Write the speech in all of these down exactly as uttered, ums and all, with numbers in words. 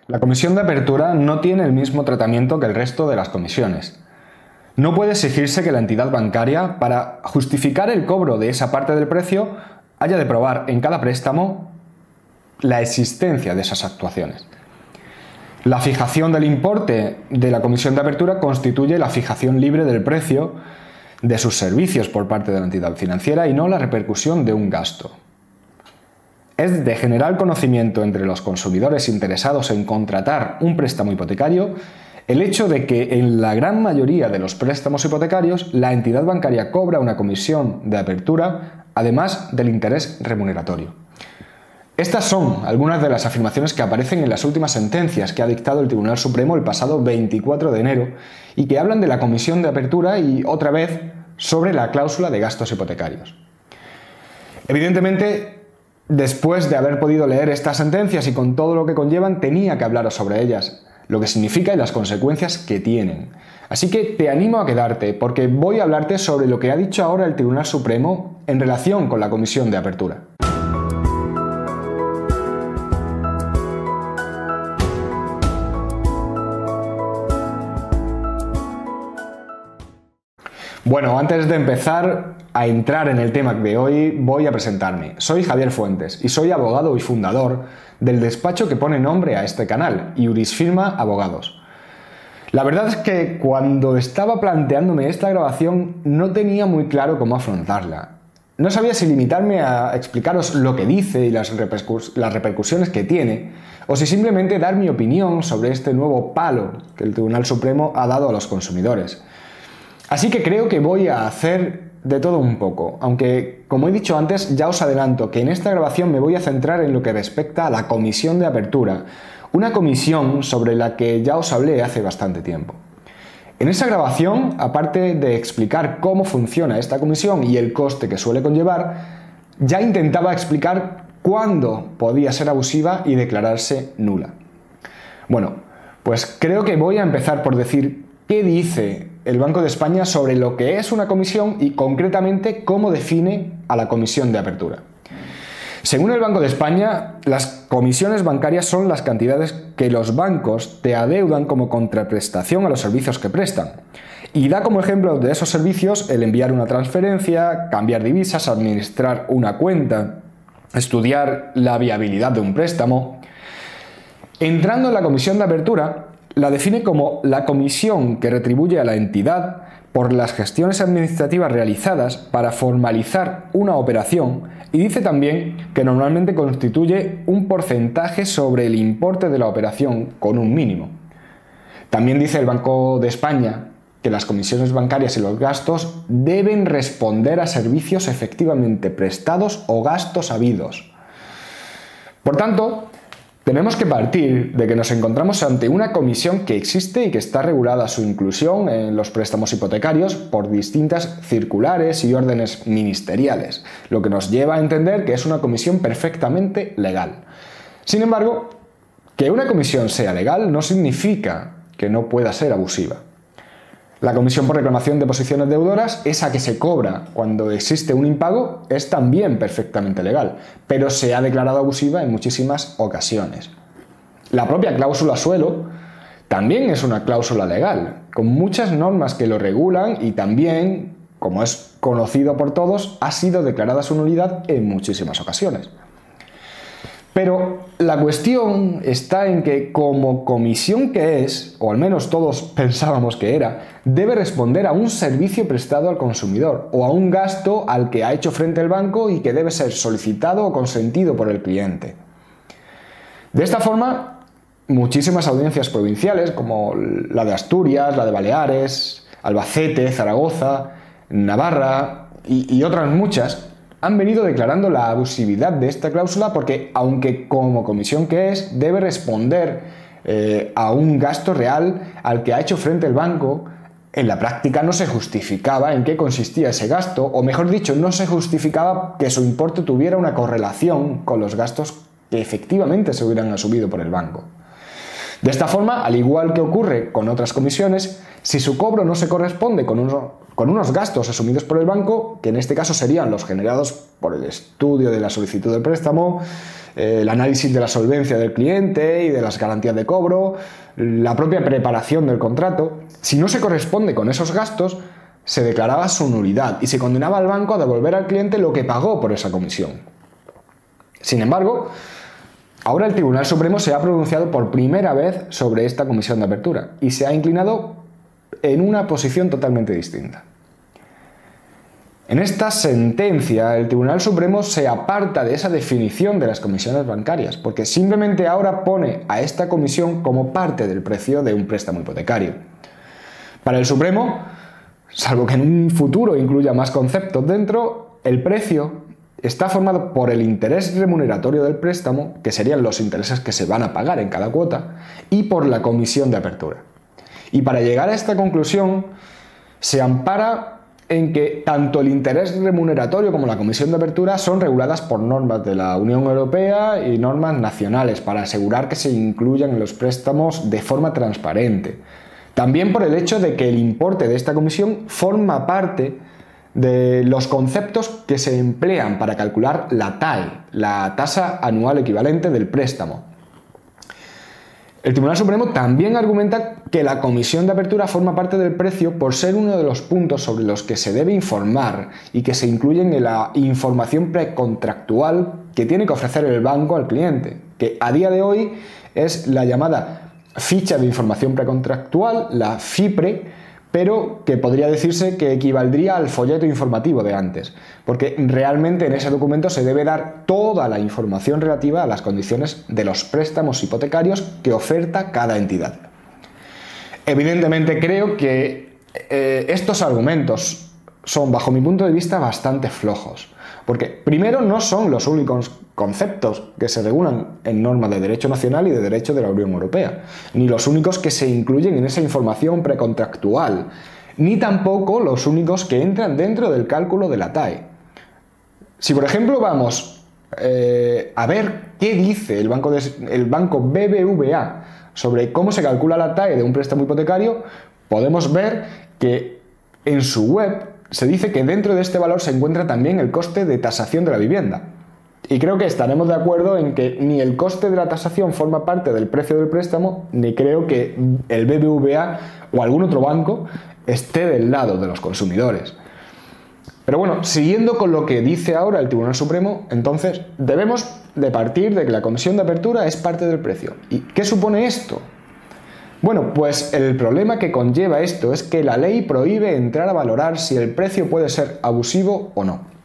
La comisión de apertura no tiene el mismo tratamiento que el resto de las comisiones. No puede exigirse que la entidad bancaria, para justificar el cobro de esa parte del precio, haya de probar en cada préstamo la existencia de esas actuaciones. La fijación del importe de la comisión de apertura constituye la fijación libre del precio de sus servicios por parte de la entidad financiera y no la repercusión de un gasto. Es de general conocimiento entre los consumidores interesados en contratar un préstamo hipotecario el hecho de que en la gran mayoría de los préstamos hipotecarios la entidad bancaria cobra una comisión de apertura además del interés remuneratorio. Estas son algunas de las afirmaciones que aparecen en las últimas sentencias que ha dictado el Tribunal Supremo el pasado veinticuatro de enero y que hablan de la comisión de apertura y, otra vez, sobre la cláusula de gastos hipotecarios. Evidentemente, después de haber podido leer estas sentencias y con todo lo que conllevan, tenía que hablaros sobre ellas, lo que significa y las consecuencias que tienen. Así que te animo a quedarte, porque voy a hablarte sobre lo que ha dicho ahora el Tribunal Supremo en relación con la comisión de apertura. Bueno, antes de empezar a entrar en el tema de hoy, voy a presentarme. Soy Javier Fuentes y soy abogado y fundador del despacho que pone nombre a este canal, Jurisfirma Abogados. La verdad es que cuando estaba planteándome esta grabación no tenía muy claro cómo afrontarla. No sabía si limitarme a explicaros lo que dice y las, repercus- las repercusiones que tiene, o si simplemente dar mi opinión sobre este nuevo palo que el Tribunal Supremo ha dado a los consumidores. Así que creo que voy a hacer de todo un poco, aunque, como he dicho antes, ya os adelanto que en esta grabación me voy a centrar en lo que respecta a la comisión de apertura, una comisión sobre la que ya os hablé hace bastante tiempo. En esa grabación, aparte de explicar cómo funciona esta comisión y el coste que suele conllevar, ya intentaba explicar cuándo podía ser abusiva y declararse nula. Bueno, pues creo que voy a empezar por decir qué dice el Banco de España sobre lo que es una comisión y concretamente cómo define a la comisión de apertura. Según el Banco de España, las comisiones bancarias son las cantidades que los bancos te adeudan como contraprestación a los servicios que prestan. Y da como ejemplo de esos servicios el enviar una transferencia, cambiar divisas, administrar una cuenta, estudiar la viabilidad de un préstamo. Entrando en la comisión de apertura, la define como la comisión que retribuye a la entidad por las gestiones administrativas realizadas para formalizar una operación y dice también que normalmente constituye un porcentaje sobre el importe de la operación con un mínimo. También dice el Banco de España que las comisiones bancarias y los gastos deben responder a servicios efectivamente prestados o gastos habidos. Por tanto, tenemos que partir de que nos encontramos ante una comisión que existe y que está regulada su inclusión en los préstamos hipotecarios por distintas circulares y órdenes ministeriales, lo que nos lleva a entender que es una comisión perfectamente legal. Sin embargo, que una comisión sea legal no significa que no pueda ser abusiva. La comisión por reclamación de posiciones deudoras, esa que se cobra cuando existe un impago, es también perfectamente legal, pero se ha declarado abusiva en muchísimas ocasiones. La propia cláusula suelo también es una cláusula legal, con muchas normas que lo regulan y también, como es conocido por todos, ha sido declarada su nulidad en muchísimas ocasiones. Pero la cuestión está en que como comisión que es, o al menos todos pensábamos que era, debe responder a un servicio prestado al consumidor o a un gasto al que ha hecho frente el banco y que debe ser solicitado o consentido por el cliente. De esta forma, muchísimas audiencias provinciales como la de Asturias, la de Baleares, Albacete, Zaragoza, Navarra y, y otras muchas, han venido declarando la abusividad de esta cláusula porque, aunque como comisión que es, debe responder eh, a un gasto real al que ha hecho frente el banco, en la práctica no se justificaba en qué consistía ese gasto, o mejor dicho, no se justificaba que su importe tuviera una correlación con los gastos que efectivamente se hubieran asumido por el banco. De esta forma, al igual que ocurre con otras comisiones, si su cobro no se corresponde con, uno, con unos gastos asumidos por el banco, que en este caso serían los generados por el estudio de la solicitud del préstamo, eh, el análisis de la solvencia del cliente y de las garantías de cobro, la propia preparación del contrato. Si no se corresponde con esos gastos, se declaraba su nulidad y se condenaba al banco a devolver al cliente lo que pagó por esa comisión. Sin embargo, ahora el Tribunal Supremo se ha pronunciado por primera vez sobre esta comisión de apertura y se ha inclinado en una posición totalmente distinta. En esta sentencia, el Tribunal Supremo se aparta de esa definición de las comisiones bancarias, porque simplemente ahora pone a esta comisión como parte del precio de un préstamo hipotecario. Para el Supremo, salvo que en un futuro incluya más conceptos dentro, el precio está formado por el interés remuneratorio del préstamo, que serían los intereses que se van a pagar en cada cuota, y por la comisión de apertura. Y para llegar a esta conclusión, se ampara en que tanto el interés remuneratorio como la comisión de apertura son reguladas por normas de la Unión Europea y normas nacionales para asegurar que se incluyan en los préstamos de forma transparente. También por el hecho de que el importe de esta comisión forma parte de los conceptos que se emplean para calcular la T A E, la tasa anual equivalente del préstamo. El Tribunal Supremo también argumenta que la comisión de apertura forma parte del precio por ser uno de los puntos sobre los que se debe informar y que se incluyen en la información precontractual que tiene que ofrecer el banco al cliente, que a día de hoy es la llamada ficha de información precontractual, la FIPRE, pero que podría decirse que equivaldría al folleto informativo de antes, porque realmente en ese documento se debe dar toda la información relativa a las condiciones de los préstamos hipotecarios que oferta cada entidad. Evidentemente creo que eh, estos argumentos son, bajo mi punto de vista, bastante flojos, porque primero no son los únicos conceptos que se regulan en normas de derecho nacional y de derecho de la Unión Europea, ni los únicos que se incluyen en esa información precontractual, ni tampoco los únicos que entran dentro del cálculo de la T A E. Si por ejemplo vamos eh, a ver qué dice el banco, de, el banco B B V A sobre cómo se calcula la T A E de un préstamo hipotecario, podemos ver que en su web se dice que dentro de este valor se encuentra también el coste de tasación de la vivienda. Y creo que estaremos de acuerdo en que ni el coste de la tasación forma parte del precio del préstamo, ni creo que el B B V A o algún otro banco esté del lado de los consumidores. Pero bueno, siguiendo con lo que dice ahora el Tribunal Supremo, entonces debemos de partir de que la comisión de apertura es parte del precio. ¿Y qué supone esto? Bueno, pues el problema que conlleva esto es que la ley prohíbe entrar a valorar si el precio puede ser abusivo o no.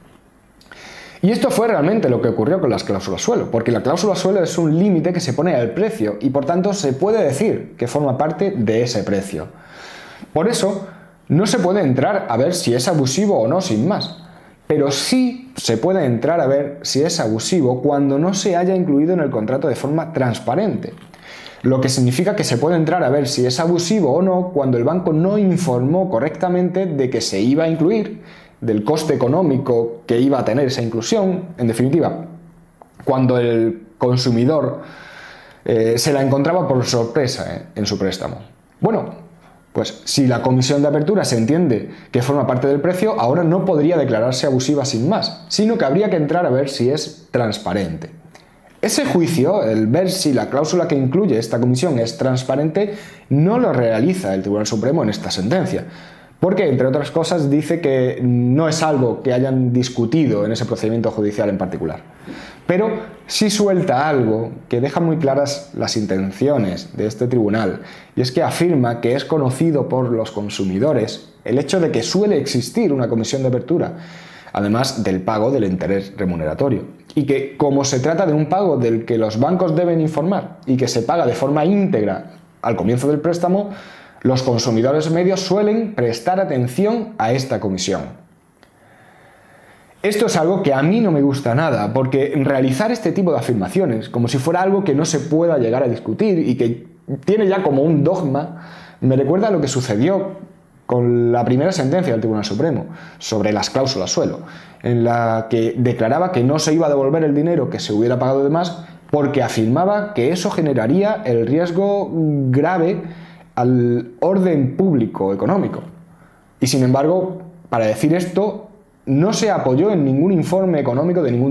Y esto fue realmente lo que ocurrió con las cláusulas suelo, porque la cláusula suelo es un límite que se pone al precio y por tanto se puede decir que forma parte de ese precio. Por eso, no se puede entrar a ver si es abusivo o no sin más, pero sí se puede entrar a ver si es abusivo cuando no se haya incluido en el contrato de forma transparente. Lo que significa que se puede entrar a ver si es abusivo o no cuando el banco no informó correctamente de que se iba a incluir, del coste económico que iba a tener esa inclusión, en definitiva, cuando el consumidor eh, se la encontraba por sorpresa eh, en su préstamo. Bueno, pues si la comisión de apertura se entiende que forma parte del precio, ahora no podría declararse abusiva sin más, sino que habría que entrar a ver si es transparente. Ese juicio, el ver si la cláusula que incluye esta comisión es transparente, no lo realiza el Tribunal Supremo en esta sentencia, porque, entre otras cosas, dice que no es algo que hayan discutido en ese procedimiento judicial en particular. Pero sí suelta algo que deja muy claras las intenciones de este tribunal, y es que afirma que es conocido por los consumidores el hecho de que suele existir una comisión de apertura, además del pago del interés remuneratorio, y que, como se trata de un pago del que los bancos deben informar y que se paga de forma íntegra al comienzo del préstamo, los consumidores medios suelen prestar atención a esta comisión. Esto es algo que a mí no me gusta nada, porque realizar este tipo de afirmaciones, como si fuera algo que no se pueda llegar a discutir y que tiene ya como un dogma, me recuerda a lo que sucedió con la primera sentencia del Tribunal Supremo sobre las cláusulas suelo, en la que declaraba que no se iba a devolver el dinero que se hubiera pagado de más porque afirmaba que eso generaría el riesgo grave al orden público económico. Y sin embargo, para decir esto, no se apoyó en ningún informe económico de ningún tipo.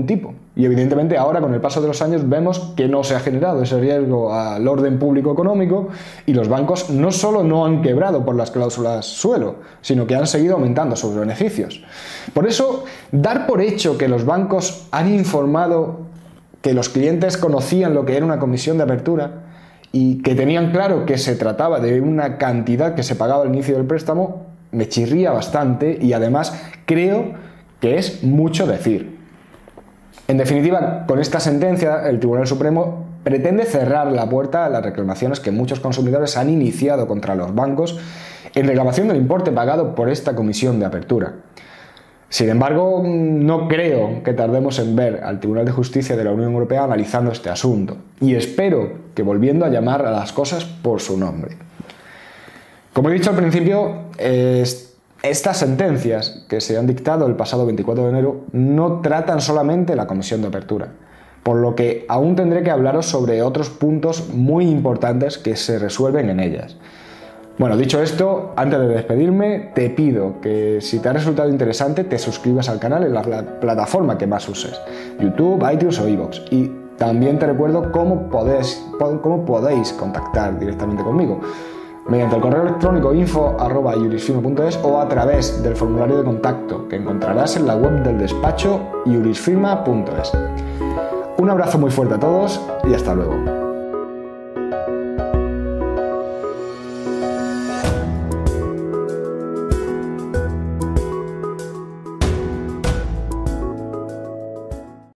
Y evidentemente ahora, con el paso de los años, vemos que no se ha generado ese riesgo al orden público económico y los bancos no solo no han quebrado por las cláusulas suelo, sino que han seguido aumentando sus beneficios. Por eso, dar por hecho que los bancos han informado que los clientes conocían lo que era una comisión de apertura y que tenían claro que se trataba de una cantidad que se pagaba al inicio del préstamo, me chirría bastante y además creo que es mucho decir. En definitiva, con esta sentencia, el Tribunal Supremo pretende cerrar la puerta a las reclamaciones que muchos consumidores han iniciado contra los bancos en reclamación del importe pagado por esta comisión de apertura. Sin embargo, no creo que tardemos en ver al Tribunal de Justicia de la Unión Europea analizando este asunto, y espero que volviendo a llamar a las cosas por su nombre. Como he dicho al principio, es Estas sentencias que se han dictado el pasado veinticuatro de enero no tratan solamente la comisión de apertura, por lo que aún tendré que hablaros sobre otros puntos muy importantes que se resuelven en ellas. Bueno, dicho esto, antes de despedirme, te pido que si te ha resultado interesante te suscribas al canal en la plataforma que más uses, YouTube, iTunes o iVoox, y también te recuerdo cómo podéis, cómo podéis contactar directamente conmigo, mediante el correo electrónico info arroba jurisfirma punto es o a través del formulario de contacto que encontrarás en la web del despacho jurisfirma punto es. Un abrazo muy fuerte a todos y hasta luego.